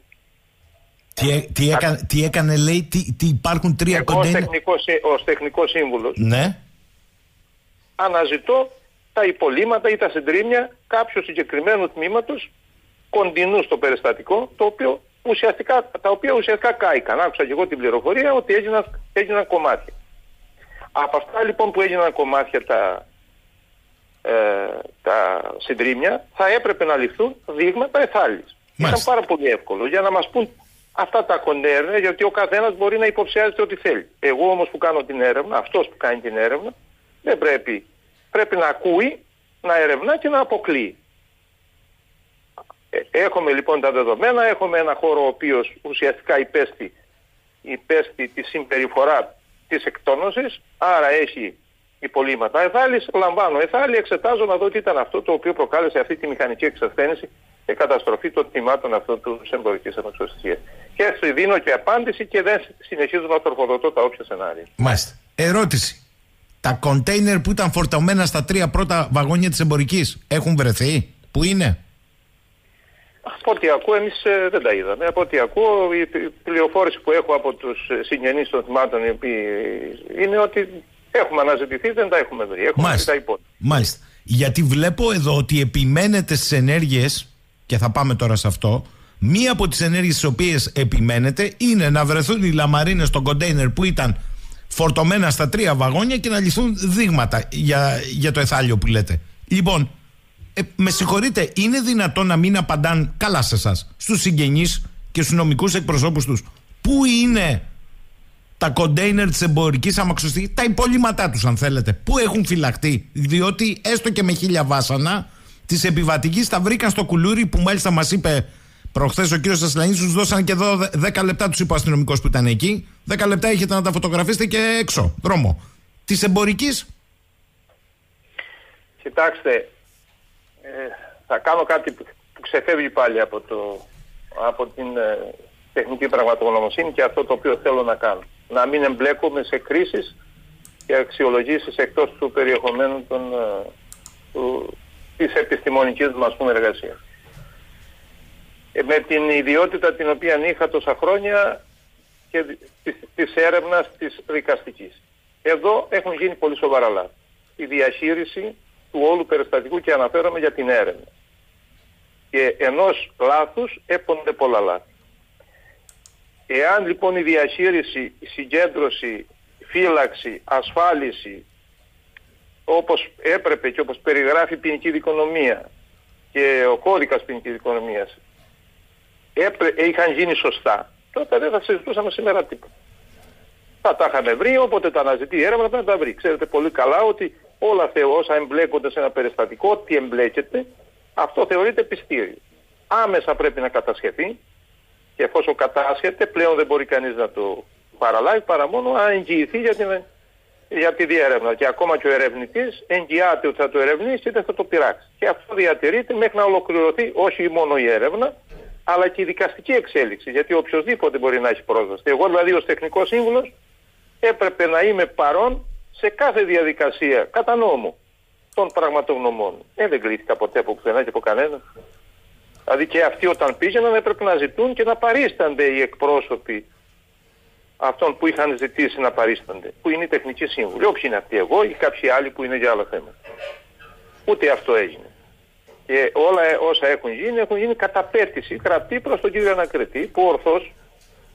Τι έκανε λέει, τι υπάρχουν 3 κοντέινερ. Ως τεχνικός σύμβουλος, ναι, αναζητώ τα υπολείμματα ή τα συντρίμμια κάποιου συγκεκριμένου τμήματος κοντινού στο περιστατικό, τα οποία ουσιαστικά κάηκαν. Άκουσα και εγώ την πληροφορία ότι έγιναν κομμάτια. Από αυτά λοιπόν που έγιναν κομμάτια τα συντρίμμια, θα έπρεπε να ληφθούν δείγματα αιθάλης. Ήταν πάρα πολύ εύκολο για να μας πούν αυτά τα κοντέρνα, γιατί ο καθένας μπορεί να υποψιάζεται ό,τι θέλει. Εγώ όμως που κάνω την έρευνα, αυτός που κάνει την έρευνα, δεν πρέπει να ακούει, να ερευνά και να αποκλείει. Έχουμε λοιπόν τα δεδομένα, έχουμε ένα χώρο ο οποίος ουσιαστικά υπέστη τη συμπεριφορά της εκτόνωσης, άρα έχει υπολείμματα αιθάλης, λαμβάνω αιθάλη, εξετάζω να δω τι ήταν αυτό το οποίο προκάλεσε αυτή τη μηχανική εξασθένηση και καταστροφή των τμήματων αυτού του εμπορικής αμαξοστοιχείας. Και έτσι δίνω και απάντηση και δεν συνεχίζω να τροφοδοτώ τα όποια σενάρια. Μάλιστα. Ερώτηση. Τα κοντέινερ που ήταν φορτωμένα στα 3 πρώτα βαγόνια της εμπορικής έχουν βρεθεί? Πού είναι? Από ό,τι ακούω εμείς δεν τα είδαμε. Από ό,τι ακούω η πληροφόρηση που έχω από τους συγγενείς των θυμάτων οι οποίοι είναι ότι έχουμε αναζητηθεί, δεν τα έχουμε βρει. Έχουμε βρει τα υπόλοιπα. Μάλιστα. Γιατί βλέπω εδώ ότι επιμένετε στις ενέργειες, και θα πάμε τώρα σε αυτό, μία από τις ενέργειες στις οποίες επιμένετε είναι να βρεθούν οι λαμαρίνες στο κοντέινερ που ήταν φορτωμένα στα 3 βαγόνια και να λυθούν δείγματα για το εθάλιο που λέτε. Λοιπόν, με συγχωρείτε, είναι δυνατόν να μην απαντάν καλά σε εσάς, στους συγγενείς και στους νομικούς εκπροσώπους τους, πού είναι τα κοντέινερ της εμπορικής αμαξοστοιχείας, τα υπολείμματά τους αν θέλετε, πού έχουν φυλαχτεί? Διότι έστω και με 1000 βάσανα της επιβατικής τα βρήκαν στο κουλούρι, που μάλιστα μας είπε προχθές ο κύριος Ασλανής, τους δώσαν και εδώ 10 λεπτά, τους είπε ο αστυνομικός που ήταν εκεί, 10 λεπτά έχετε να τα φωτογραφίσετε και έξω, δρόμο. Της εμπορικής. Κοιτάξτε, θα κάνω κάτι που ξεφεύγει πάλι από την τεχνική πραγματογνωμοσύνη και αυτό το οποίο θέλω να κάνω. Να μην εμπλέκομαι σε κρίσεις και αξιολογήσεις εκτός του περιεχομένου της επιστημονικής μας εργασίας. Με την ιδιότητα την οποία είχα τόσα χρόνια και της έρευνας της δικαστικής. Εδώ έχουν γίνει πολύ σοβαρά λάθη. Η διαχείριση του όλου περιστατικού, και αναφέρομαι για την έρευνα. Και ενός λάθους έπονται πολλά λάθη. Εάν λοιπόν η διαχείριση, η συγκέντρωση, φύλαξη, ασφάλιση, όπως έπρεπε και όπως περιγράφει η ποινική δικονομία και ο κώδικας ποινικής δικονομίας, είχαν γίνει σωστά, τότε δεν θα συζητούσαμε σήμερα τίποτα. Θα τα είχαμε βρει, όποτε τα αναζητεί η έρευνα θα τα βρει. Ξέρετε πολύ καλά ότι όλα όσα εμπλέκονται σε ένα περιστατικό, ό,τι εμπλέκεται, αυτό θεωρείται πιστήριο. Άμεσα πρέπει να κατασχεθεί και εφόσον κατάσχεται πλέον δεν μπορεί κανείς να το παραλάβει παρά μόνο αν εγγυηθεί για τη διέρευνα. Και ακόμα και ο ερευνητής εγγυάται ότι θα το ερευνήσει και δεν θα το πειράξει. Και αυτό διατηρείται μέχρι να ολοκληρωθεί όχι μόνο η έρευνα, αλλά και η δικαστική εξέλιξη. Γιατί οποιοδήποτε μπορεί να έχει πρόσβαση. Εγώ δηλαδή ως τεχνικός σύμβουλος έπρεπε να είμαι παρόν σε κάθε διαδικασία κατά νόμο των πραγματογνωμών. Δεν κρίθηκα ποτέ από πουθενά και από κανένα. Δηλαδή και αυτοί όταν πήγαιναν έπρεπε να ζητούν και να παρίστανται οι εκπρόσωποι αυτών που είχαν ζητήσει να παρίστανται. Που είναι οι τεχνικοί σύμβουλοι. Όποιοι είναι αυτοί, εγώ ή κάποιοι άλλοι που είναι για άλλα θέματα. Ούτε αυτό έγινε. Και όλα όσα έχουν γίνει κατά πέτηση γραπτή προς τον κύριο ανακριτή, που ορθώς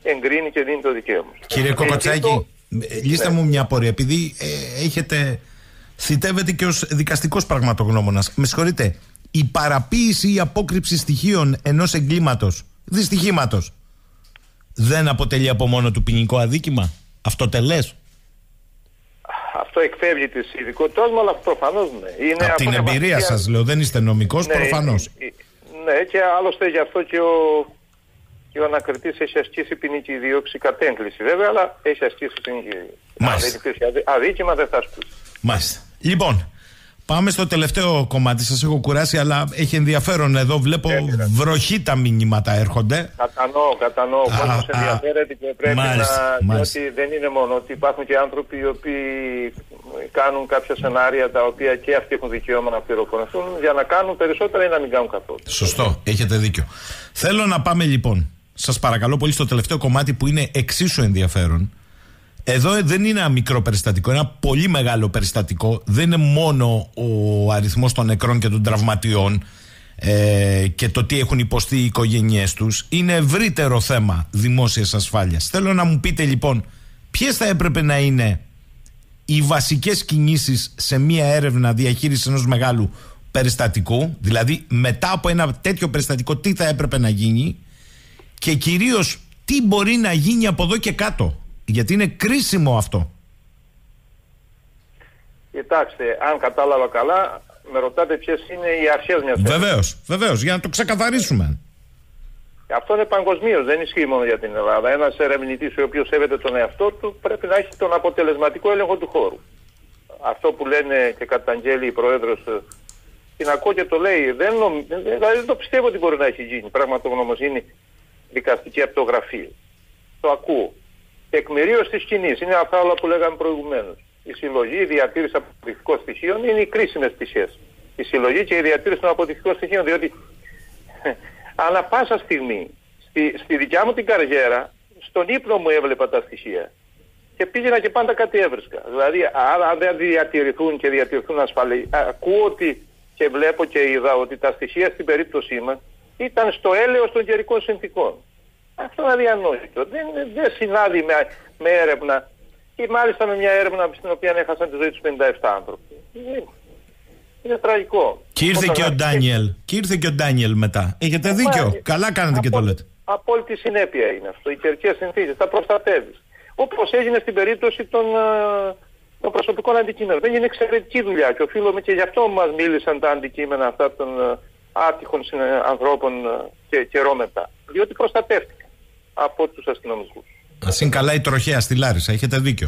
εγκρίνει και δίνει το δικαίωμα. Κύριε Κοκοτσάκη, λύστε μου μια απορία, επειδή θητεύετε και ως δικαστικός πραγματογνώμονας. Με συγχωρείτε, η παραποίηση ή απόκρυψη στοιχείων ενός εγκλήματος, δυστυχήματος, δεν αποτελεί από μόνο του ποινικό αδίκημα, αυτοτελές? Αυτό εκφεύγει της ειδικότητας μου, αλλά προφανώς ναι. Είναι από την εμπειρία σας λέω, δεν είστε νομικός, προφανώς. Ναι, και άλλωστε γι' αυτό και ο ανακριτής έχει ασκήσει ποινική δίωξη, κατέγκληση βέβαια, αλλά έχει ασκήσει ποινική δίωξη. Αν δεν υπήρχε αδίκημα, δεν θα ασκούσε. Μάλιστα. Λοιπόν, πάμε στο τελευταίο κομμάτι. Σας έχω κουράσει, αλλά έχει ενδιαφέρον εδώ. Βλέπω βροχή τα μηνύματα έρχονται. Κατανοώ. Ο κόσμος ενδιαφέρεται και πρέπει διότι δεν είναι μόνο ότι υπάρχουν και άνθρωποι οι οποίοι κάνουν κάποια σενάρια τα οποία και αυτοί έχουν δικαίωμα να πληροφορηθούν για να κάνουν περισσότερα ή να μην κάνουν καθόλου. Σωστό, έχετε δίκιο. Θέλω να πάμε λοιπόν, σας παρακαλώ πολύ, στο τελευταίο κομμάτι που είναι εξίσου ενδιαφέρον. Εδώ δεν είναι ένα μικρό περιστατικό, είναι ένα πολύ μεγάλο περιστατικό. Δεν είναι μόνο ο αριθμός των νεκρών και των τραυματιών και το τι έχουν υποστεί οι οικογένειές τους. Είναι ευρύτερο θέμα δημόσιας ασφάλειας. Θέλω να μου πείτε λοιπόν ποιες θα έπρεπε να είναι οι βασικές κινήσεις σε μια έρευνα διαχείρισης ενός μεγάλου περιστατικού, δηλαδή μετά από ένα τέτοιο περιστατικό τι θα έπρεπε να γίνει και κυρίως τι μπορεί να γίνει από εδώ και κάτω. Γιατί είναι κρίσιμο αυτό. Κοιτάξτε, αν κατάλαβα καλά, με ρωτάτε ποιες είναι οι αρχές μιας έρευνας. Βεβαίως, για να το ξεκαθαρίσουμε. Αυτό είναι παγκοσμίως, δεν ισχύει μόνο για την Ελλάδα. Ένας ερευνητής ο οποίος σέβεται τον εαυτό του πρέπει να έχει τον αποτελεσματικό έλεγχο του χώρου. Αυτό που λένε και καταγγέλει η Πρόεδρος, την ακούω και το λέει, δεν το πιστεύω ότι μπορεί να έχει γίνει πραγματογνωμοσύνη δικαστική από το γραφείο. Το ακούω. Τεκμηρίωση της σκηνής είναι αυτά όλα που λέγαμε προηγουμένως. Η συλλογή, η διατήρηση αποδεικτικών στοιχείων είναι οι κρίσιμες πτυχές. Η συλλογή και η διατήρηση των αποδεικτικών στοιχείων, διότι ανά πάσα στιγμή στη δικιά μου την καριέρα, στον ύπνο μου έβλεπα τα στοιχεία και πήγαινα και πάντα κάτι έβρισκα. Δηλαδή, αν δεν διατηρηθούν και διατηρηθούν ασφαλή, ακούω ότι και βλέπω και είδα ότι τα στοιχεία στην περίπτωσή μας ήταν στο έλεος των καιρικών συνθήκων. Αυτό είναι αδιανόητο. Δεν συνάδει με έρευνα ή μάλιστα με μια έρευνα στην οποία έχασαν τη ζωή τους 57 άνθρωποι. Είναι τραγικό. Και ήρθε και ο Ντάνιελ μετά. Έχετε δίκιο. Καλά κάνετε και το λέτε. Απόλυτη συνέπεια είναι αυτό. Οι καιρικές συνθήκες τα προστατεύεις. Όπως έγινε στην περίπτωση των προσωπικών αντικείμενων. Δεν είναι εξαιρετική δουλειά και οφείλουμε και γι' αυτό μας μίλησαν τα αντικείμενα αυτά των άτυχων ανθρώπων και καιρό μετά. Διότι προστατεύτηκαν από τους αστυνομικούς. Ας είναι καλά η τροχέα στη Λάρισα. Έχετε δίκιο.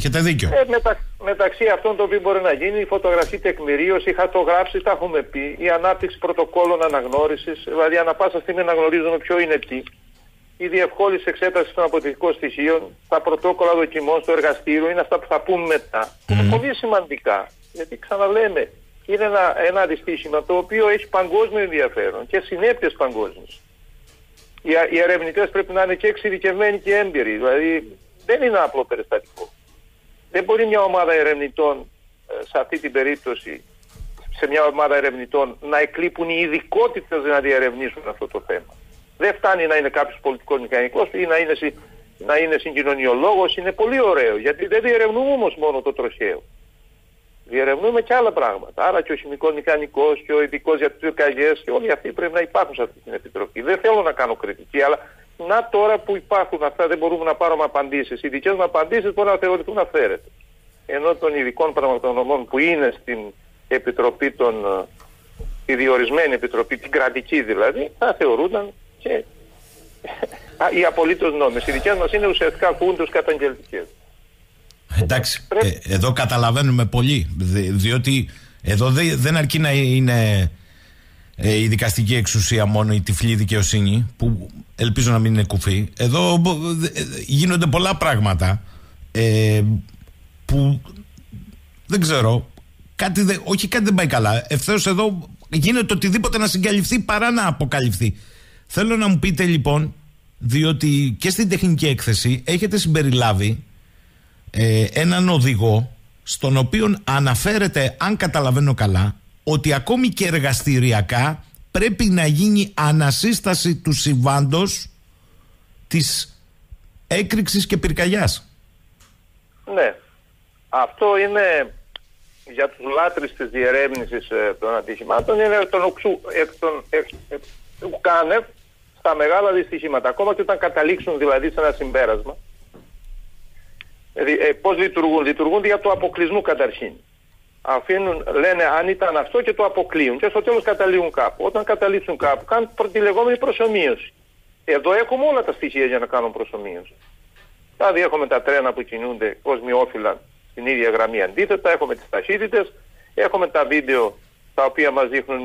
Μεταξύ αυτών το οποίο μπορεί να γίνει η φωτογραφική τεκμηρίωση, η χαρτογράφηση, τα έχουμε πει, η ανάπτυξη πρωτοκόλων αναγνώρισης, δηλαδή ανά πάσα στιγμή να γνωρίζουμε ποιο είναι τι, η διευκόλυνση εξέταση των αποδεικτικών στοιχείων, τα πρωτόκολλα δοκιμών στο εργαστήριο, είναι αυτά που θα πούμε μετά. Είναι πολύ σημαντικά, γιατί ξαναλέμε, είναι ένα δυστύχημα το οποίο έχει παγκόσμιο ενδιαφέρον και συνέπειες παγκόσμιες. Οι ερευνητές πρέπει να είναι και εξειδικευμένοι και έμπειροι, δηλαδή δεν είναι απλό περιστατικό. Δεν μπορεί μια ομάδα ερευνητών, σε αυτή την περίπτωση, σε μια ομάδα ερευνητών, να εκλείπουν οι ειδικότητες να διερευνήσουν αυτό το θέμα. Δεν φτάνει να είναι κάποιος πολιτικός μηχανικός ή να είναι συγκοινωνιολόγος, είναι πολύ ωραίο, γιατί δεν διερευνούμε όμως μόνο το τροχαίο. Διερευνούμε και άλλα πράγματα. Άρα και ο χημικός μηχανικός και ο ειδικός για τις πυρκαγιές και όλοι αυτοί πρέπει να υπάρχουν σε αυτή την επιτροπή. Δεν θέλω να κάνω κριτική, αλλά να τώρα που υπάρχουν αυτά δεν μπορούμε να πάρουμε απαντήσεις. Οι δικές μου απαντήσεις μπορούν να θεωρηθούν αυθαίρετες. Ενώ των ειδικών πραγματογνωμών που είναι στην επιτροπή τη διορισμένη επιτροπή, την κρατική δηλαδή, θα θεωρούνταν και οι απολύτως νόμιμες. Οι δικές μας είναι ουσιαστικά κούντους καταγγελτικές. Εντάξει, εδώ καταλαβαίνουμε πολύ, διότι εδώ δεν αρκεί να είναι η δικαστική εξουσία μόνο η τυφλή δικαιοσύνη, που ελπίζω να μην είναι κουφή. Εδώ γίνονται πολλά πράγματα που δεν ξέρω, κάτι δεν πάει καλά. Ευθέως εδώ γίνεται οτιδήποτε να συγκαλυφθεί παρά να αποκαλυφθεί. Θέλω να μου πείτε λοιπόν, διότι και στην τεχνική έκθεση έχετε συμπεριλάβει έναν οδηγό στον οποίο αναφέρεται, αν καταλαβαίνω καλά, ότι ακόμη και εργαστηριακά πρέπει να γίνει ανασύσταση του συμβάντος της έκρηξης και πυρκαγιάς. Ναι. Αυτό είναι για τους λάτρεις της διερεύνησης των ατυχημάτων, είναι που κάνε στα μεγάλα δυστυχήματα. Ακόμα και όταν καταλήξουν δηλαδή σε ένα συμπέρασμα. Πώς λειτουργούν? Λειτουργούν για το αποκλεισμού καταρχήν. Λένε αν ήταν αυτό και το αποκλείουν και στο τέλος καταλήγουν κάπου. Όταν καταλήξουν κάπου κάνουν τη λεγόμενη προσομοίωση. Εδώ έχουμε όλα τα στοιχεία για να κάνουν προσομοίωση. Δηλαδή έχουμε τα τρένα που κινούνται κοσμιόφυλλα στην ίδια γραμμή αντίθετα, έχουμε τις ταχύτητες, έχουμε τα βίντεο τα οποία μας δείχνουν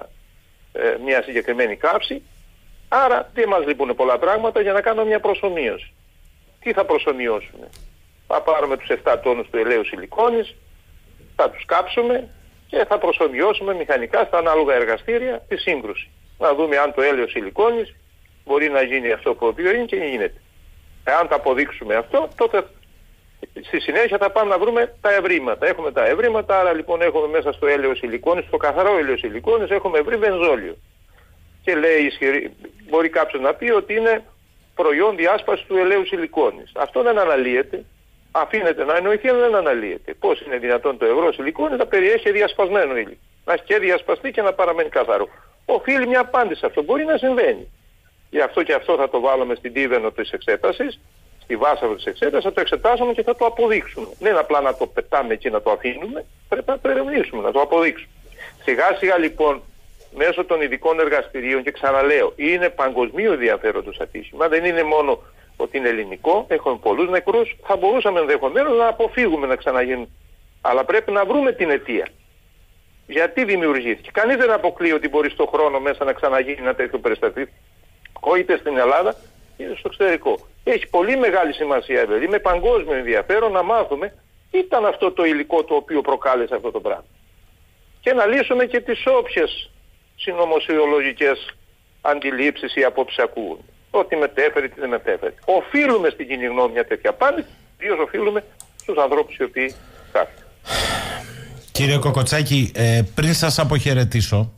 μια συγκεκριμένη κάψη. Άρα τι μας λείπουν? Πολλά πράγματα για να κάνουμε μια προσομοίωση. Τι θα προσομοιώσουμε? Θα πάρουμε τους 7 τόνους του ελαίου σιλικόνης, θα τους κάψουμε και θα προσομοιώσουμε μηχανικά στα ανάλογα εργαστήρια τη σύγκρουση. Να δούμε αν το έλαιο σιλικόνης μπορεί να γίνει αυτό που είναι και γίνεται. Εάν τα αποδείξουμε αυτό, τότε στη συνέχεια θα πάμε να βρούμε τα ευρήματα. Έχουμε τα ευρήματα, άρα λοιπόν έχουμε μέσα στο έλαιο σιλικόνης, στο καθαρό έλαιο σιλικόνης, έχουμε βρει βενζόλιο. Και λέει μπορεί κάποιος να πει ότι είναι προϊόν διάσπασης του ελαίου σιλικόνης. Αυτό δεν αναλύεται. Αφήνεται να εννοηθεί, αλλά δεν αναλύεται. Πώς είναι δυνατόν το ευρώ σιλικόνη να περιέχει διασπασμένο ύλη? Να έχει και διασπαστεί και να παραμένει καθαρό. Οφείλει μια απάντηση αυτό. Μπορεί να συμβαίνει. Γι' αυτό και αυτό θα το βάλουμε στην τίβαινο της εξέτασης, στη βάσαρο της εξέτασης, θα το εξετάσουμε και θα το αποδείξουμε. Δεν είναι απλά να το πετάμε και να το αφήνουμε, πρέπει να το ερευνήσουμε, να το αποδείξουμε. Σιγά σιγά λοιπόν, μέσω των ειδικών εργαστηρίων, και ξαναλέω, είναι παγκοσμίου ενδιαφέροντος ατύχημα, δεν είναι μόνο ότι είναι ελληνικό, έχουμε πολλούς νεκρούς, θα μπορούσαμε ενδεχομένως να αποφύγουμε να ξαναγίνουν. Αλλά πρέπει να βρούμε την αιτία. Γιατί δημιουργήθηκε? Κανείς δεν αποκλείει ότι μπορεί στον χρόνο μέσα να ξαναγίνει ένα τέτοιο περιστατικό, είτε στην Ελλάδα είτε στο εξωτερικό. Έχει πολύ μεγάλη σημασία, δηλαδή, με παγκόσμιο ενδιαφέρον να μάθουμε τι ήταν αυτό το υλικό το οποίο προκάλεσε αυτό το πράγμα. Και να λύσουμε και τις όποιες συνωμοσιολογικές αντιλήψεις ή απόψεις ακούγουν. Ότι μετέφερε, τι δεν μετέφερε. Οφείλουμε στην κοινή γνώμη μια τέτοια απάντηση, ιδίως οφείλουμε στους ανθρώπους οι οποίοι χάθηκαν. Κύριε Κοκοτσάκη, πριν σας αποχαιρετήσω,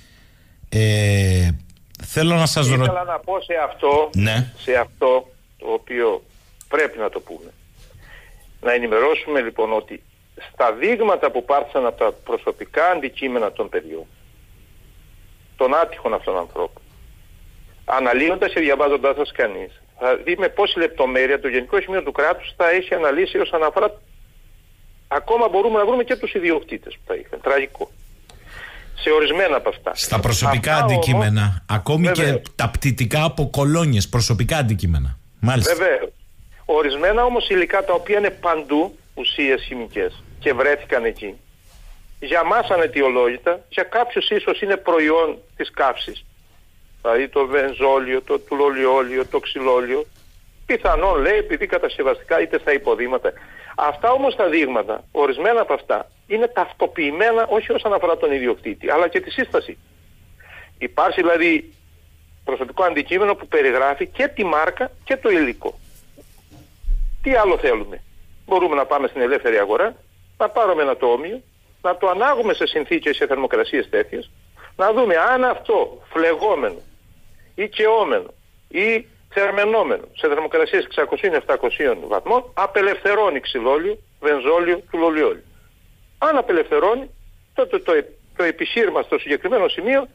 θέλω να σας ρωτήσω. Ήθελα να πω σε αυτό το οποίο πρέπει να το πούμε. Να ενημερώσουμε λοιπόν ότι στα δείγματα που πάρθησαν από τα προσωπικά αντικείμενα των παιδιών, των άτυχων αυτών ανθρώπων, αναλύοντας και διαβάζοντάς σας κανείς, θα δει με πόση λεπτομέρεια το Γενικό Σημείο του Κράτους θα έχει αναλύσει όσον αφορά. Ακόμα μπορούμε να βρούμε και τους ιδιοκτήτες που τα είχαν. Τραγικό. Σε ορισμένα από αυτά. Στα προσωπικά αυτά αντικείμενα, όμως, ακόμη βεβαίως, και τα πτυτικά από κολόνιες, προσωπικά αντικείμενα. Μάλιστα. Βεβαίως. Ορισμένα όμως υλικά τα οποία είναι παντού ουσίες χημικές και βρέθηκαν εκεί. Για μας αναιτιολόγητα, για κάποιους ίσως είναι προϊόν της καύσης. Δηλαδή το βενζόλιο, το τουλολιόλιο, το ξυλόλιο. Πιθανόν λέει επειδή κατασκευαστικά είτε στα υποδήματα. Αυτά όμως τα δείγματα, ορισμένα από αυτά, είναι ταυτοποιημένα όχι όσον αφορά τον ιδιοκτήτη, αλλά και τη σύσταση. Υπάρχει δηλαδή προσωπικό αντικείμενο που περιγράφει και τη μάρκα και το υλικό. Τι άλλο θέλουμε? Μπορούμε να πάμε στην ελεύθερη αγορά, να πάρουμε ένα τόμιο, να το ανάγουμε σε συνθήκες, σε θερμοκρασίες τέτοιες, να δούμε αν αυτό φλεγόμενο ή καιόμενο ή θερμενόμενο σε θερμοκρασίες 600-700 βαθμών απελευθερώνει ξυλόλιο, βενζόλιο, τουλολιόλιο. Αν απελευθερώνει, τότε το επιχείρημα στο συγκεκριμένο σημείο,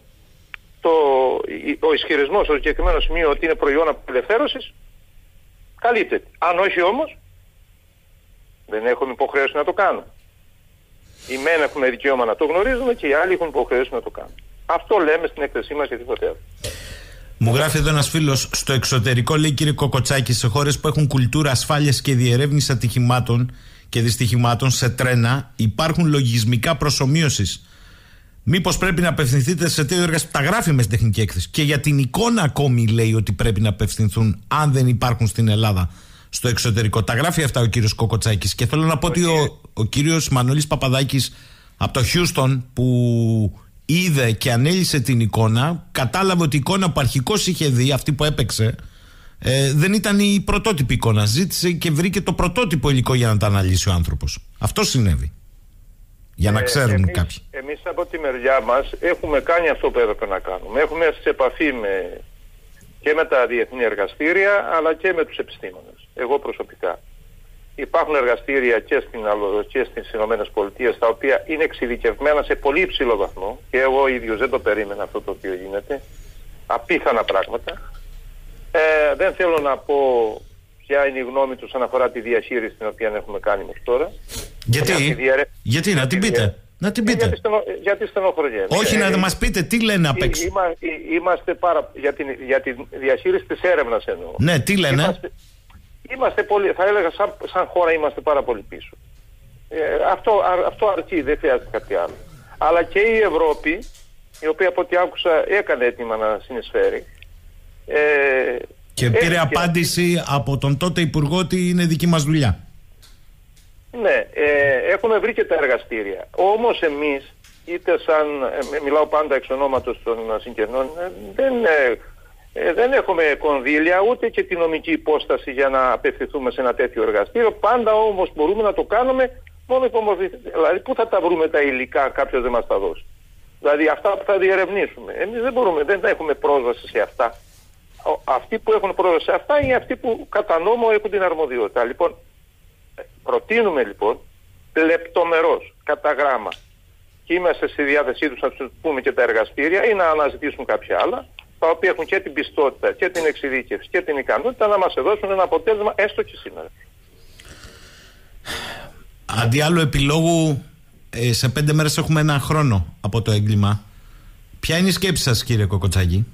ο ισχυρισμός στο συγκεκριμένο σημείο ότι είναι προϊόν απελευθέρωσης, καλύπτεται. Αν όχι όμως, δεν έχουμε υποχρέωση να το κάνουμε. Οι μεν έχουμε δικαίωμα να το γνωρίζουμε και οι άλλοι έχουν υποχρέωση να το κάνουν. Αυτό λέμε στην έκθεσή μας και τίποτε άλλο. Μου γράφει εδώ ένας φίλος, στο εξωτερικό, λέει, κύριε Κοκοτσάκη, σε χώρες που έχουν κουλτούρα ασφάλειας και διερεύνηση ατυχημάτων και δυστυχημάτων σε τρένα, υπάρχουν λογισμικά προσομοίωσης. Μήπως πρέπει να απευθυνθείτε σε τέτοιο εργαστήριο? Τα γράφει με στην τεχνική έκθεση. Και για την εικόνα ακόμη λέει ότι πρέπει να απευθυνθούν, αν δεν υπάρχουν στην Ελλάδα, στο εξωτερικό. Τα γράφει αυτά ο κύριος Κοκοτσάκης. Και θέλω να πω ότι ο κύριος Μανώλης Παπαδάκης από το Χιούστον, που είδε και ανέλυσε την εικόνα, κατάλαβε ότι η εικόνα που αρχικώς είχε δει, αυτή που έπαιξε, δεν ήταν η πρωτότυπη εικόνα. Ζήτησε και βρήκε το πρωτότυπο υλικό για να τα αναλύσει ο άνθρωπος. Αυτό συνέβη. Για να ξέρουν κάποιοι. Εμείς από τη μεριά μας έχουμε κάνει αυτό που έπρεπε να κάνουμε. Έχουμε έρθει σε επαφή και με τα διεθνή εργαστήρια, αλλά και με τους επιστήμονες. εγώ προσωπικά. Υπάρχουν εργαστήρια και στις Ηνωμένες Πολιτείες τα οποία είναι εξειδικευμένα σε πολύ υψηλό βαθμό και εγώ ίδιος δεν το περίμενα αυτό το οποίο γίνεται. Απίθανα πράγματα. Δεν θέλω να πω ποια είναι η γνώμη τους όσον αφορά τη διαχείριση την οποία έχουμε κάνει μέχρι τώρα. Γιατί να την πείτε. Να την πείτε. Γιατί στενοχωριέμαι. Όχι, να μας πείτε τι λένε απ' έξω. Είμαστε για τη διαχείριση της έρευνας εννοώ. Ναι, τι λένε. Είμαστε πολύ, θα έλεγα σαν χώρα είμαστε πάρα πολύ πίσω. Αυτό αρκεί, δεν χρειάζεται κάτι άλλο. Αλλά και η Ευρώπη, η οποία από ό,τι άκουσα έκανε έτοιμα να συνεισφέρει. Και πήρε απάντηση από τον τότε Υπουργό ότι είναι δική μας δουλειά. Ναι, έχουμε βρει και τα εργαστήρια. Όμως εμείς, είτε μιλάω πάντα εξ ονόματος των συγγενών, δεν έχουμε κονδύλια ούτε και τη νομική υπόσταση για να απευθυνθούμε σε ένα τέτοιο εργαστήριο. Πάντα όμως μπορούμε να το κάνουμε μόνο υπομορφή. Δηλαδή, πού θα τα βρούμε τα υλικά, κάποιος δεν μας τα δώσει. Δηλαδή, αυτά που θα διερευνήσουμε. Εμείς δεν έχουμε πρόσβαση σε αυτά. Αυτοί που έχουν πρόσβαση σε αυτά είναι αυτοί που κατά νόμο έχουν την αρμοδιότητα. Λοιπόν, προτείνουμε λοιπόν λεπτομερώς, κατά γράμμα, και είμαστε στη διάθεσή τους να τους πούμε και τα εργαστήρια ή να αναζητήσουν κάποια άλλα, τα οποία έχουν και την πιστότητα και την εξειδίκευση και την ικανότητα να μας δώσουν ένα αποτέλεσμα έστω και σήμερα. Αντί άλλου επιλόγου, σε 5 μέρες έχουμε ένα χρόνο από το έγκλημα. Ποια είναι η σκέψη σας, κύριε Κοκοτσάκη?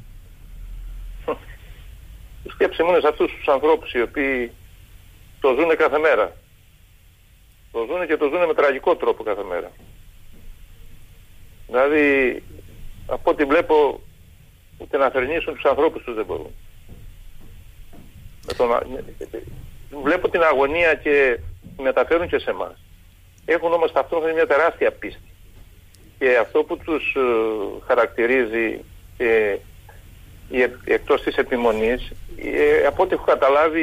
Η σκέψη μου είναι σε αυτούς τους ανθρώπους οι οποίοι το ζουν κάθε μέρα. Το ζουν και το ζουν με τραγικό τρόπο κάθε μέρα. Δηλαδή, από ό,τι βλέπω, ούτε να φερνήσουν τους ανθρώπους τους δεν μπορούν. Βλέπω την αγωνία και μεταφέρουν και σε εμάς. Έχουν όμως ταυτόχρονα μια τεράστια πίστη. Και αυτό που τους χαρακτηρίζει εκτός της επιμονής, από ό,τι έχω καταλάβει,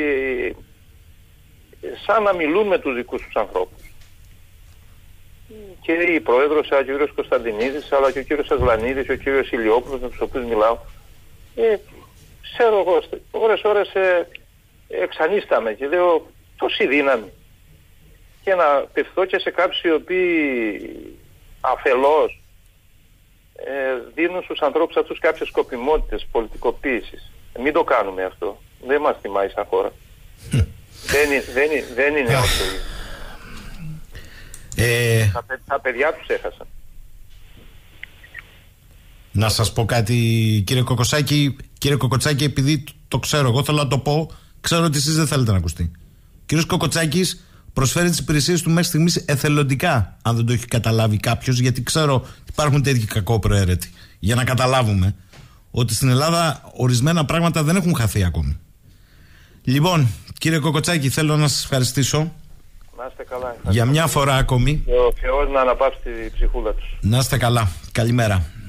σαν να μιλούν με τους δικούς τους ανθρώπους. Και η πρόεδρος, ο κύριος Κωνσταντινίδης, αλλά και ο κύριος Ασλανίδης, ο κύριος Ηλιόπουλος, με τους οποίους μιλάω, ξέρω εγώ, ώρες εξανίσταμε και λέω τόση δύναμη. Και να πευθώ και σε κάποιους οι οποίοι αφελώς δίνουν στους ανθρώπους αυτούς κάποιες σκοπιμότητες πολιτικοποίησης. Μην το κάνουμε αυτό. Δεν μας τιμάει σαν χώρα. Δεν είναι αυτό. Τα παιδιά τους έχασαν. Να σας πω κάτι, κύριε Κοκοτσάκη, επειδή το ξέρω, εγώ θέλω να το πω, ξέρω ότι εσείς δεν θέλετε να ακουστεί. Ο κύριος Κοκοτσάκης προσφέρει τις υπηρεσίες του μέχρι στιγμής εθελοντικά, αν δεν το έχει καταλάβει κάποιος, γιατί ξέρω ότι υπάρχουν τέτοιοι κακόπροαίρετοι. Για να καταλάβουμε ότι στην Ελλάδα ορισμένα πράγματα δεν έχουν χαθεί ακόμη. Λοιπόν, κύριε Κοκοτσάκη, θέλω να σας ευχαριστήσω. Να είστε καλά. Για μια φορά ακόμη. Και ο Θεός να αναπαύσει τη ψυχούλα τους. Να είστε καλά. Καλημέρα.